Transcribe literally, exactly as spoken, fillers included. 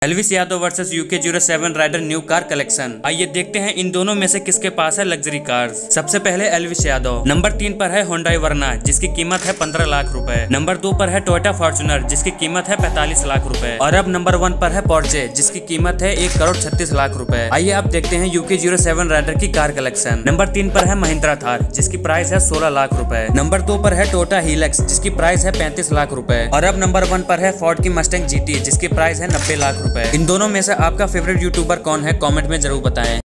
Elvis Yadav versus UK zero seven rider new car collection. आइए देखते हैं इन दोनों में से किसके पास है लग्जरी कार्स। सबसे पहले एल्विस यादव। नंबर तीन पर है होंडाई वर्ना जिसकी कीमत है पंद्रह लाख रुपए। नंबर दो पर है टोयोटा फॉर्च्यूनर जिसकी कीमत है पैंतालीस लाख रुपए। और अब नंबर वन पर है पोर्चे जिसकी कीमत है एक करोड़ छत्तीस लाख रुपए। आइए अब देखते हैं यूके जीरो सेवन राइडर की कार कलेक्शन। नंबर तीन पर है महिंद्रा थार जिसकी प्राइस है सोलह लाख रुपए। नंबर दो पर है टोयोटा हिलक्स जिसकी प्राइस है पैंतीस लाख रुपए। और अब नंबर वन पर है फोर्ड की मस्टैंग जीटी जिसकी प्राइस है नब्बे लाख रुपए। इन दोनों में से आपका फेवरेट यूट्यूबर कौन है, कमेंट में जरूर बताएं।